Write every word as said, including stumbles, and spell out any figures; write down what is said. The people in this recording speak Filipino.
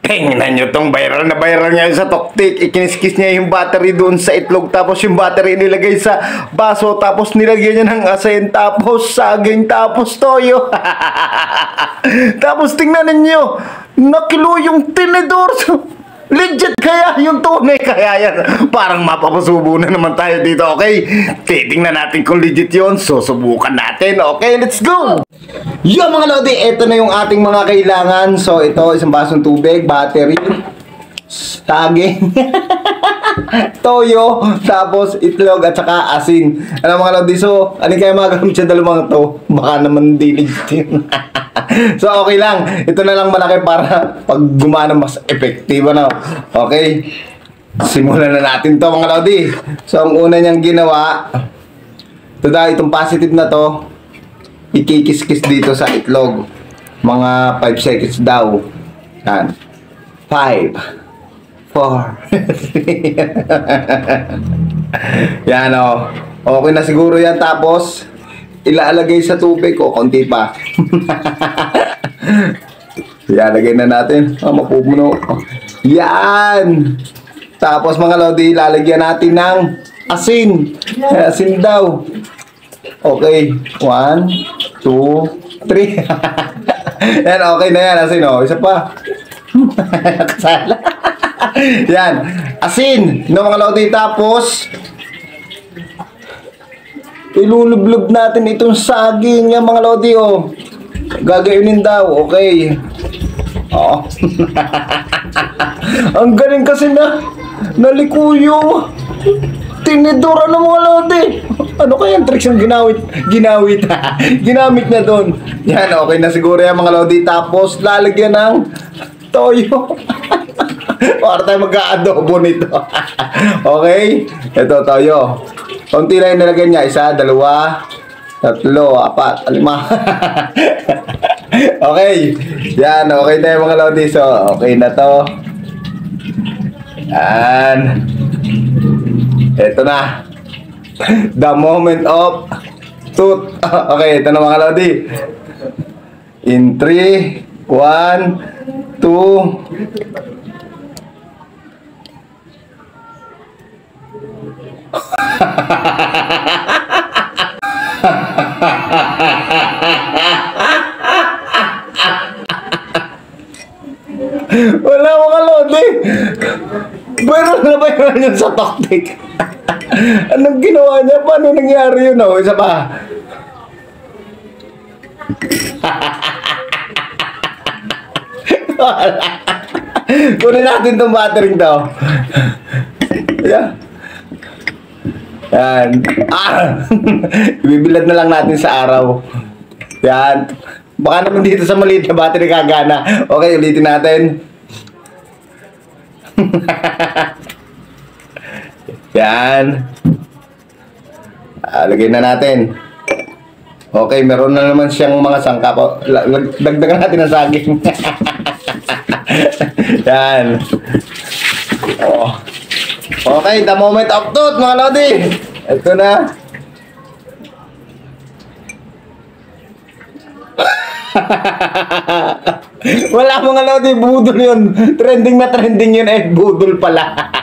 Tingnan nyo tong viral na viral niya sa Toktik. Ikiniskis niya yung battery doon sa itlog. Tapos yung battery nilagay sa baso. Tapos nilagyan niya ng asin. Tapos saging. Tapos toyo. Tapos tingnan ninyo. Nakilo yung tinidor. Legit kaya yung tunay kaya yan. Parang mapapasubo na naman tayo dito, okay? Titingnan natin kung legit yun. So, subukan natin. Okay, let's go! Yo mga lodi, ito na yung ating mga kailangan. So, ito, isang basong tubig, battery, saging, toyo, tapos itlog at saka asin. Ano mga lodi, so, ano kaya magagamit sa dalawang to? Baka naman di legit yun. So, okay lang. Ito na lang malaki para pag gumana mas epektibo na. Okay? Simulan na natin to mga lodi. So, ang una niyang ginawa, ito dahil itong positive na to, ikikis-kis dito sa itlog. Mga five seconds daw. Yan. five, four, yan o. Okay na siguro yan. Tapos, ilalagay sa tubig o konti pa. Ilalagay na natin. Ah, mapupuno. Yan. Tapos mga lodi, ilalagyan natin ng asin. Asin daw. Okay. One, two, three. Yan, okay na yan. Asin o. Isa pa. Kasala. Yan. Asin. No mga lodi. Tapos, ilulublob natin itong saging yan mga lodi oh. Gagawinin daw, okay. Oo. Ang galing kasi na nalikuyo. Tinidora ng mga lodi. Ano kaya yung tricks yung ginawit? Ginawit. Ginamit na doon. Yan, okay na siguro yan mga lodi. Tapos lalagyan ng toyo. Para tayo mag-aadobo nito. Okay? Ito, toyo. Konti lang yung nilagay niya. Isa, dalawa, tatlo, apat, lima. Okay. Yan, okay na yung mga lodi. So, okay na to. Yan. Ito na. The moment of truth. Okay, ito na mga lodi. In three, one, two, wala mga lodi. Viral na viral yun sa Toktik. Anong ginawa niya? Paano nangyari yun? Oh, isa pa. Kunin natin itong battery to. Yeah. Yan. Ah! Ibibilad na lang natin sa araw. Yan. Baka naman dito sa maliit na battery kagana. Okay, ulitin natin. Yan. Ah, lagay na natin. Okay, meron na naman siyang mga sangkap. Dagdagan natin ang saging. Yan. Oh. Okay, the moment of truth mga lodi. Ito na. Wala mga lodi, budol yun. Trending na trending yun eh, budol pala.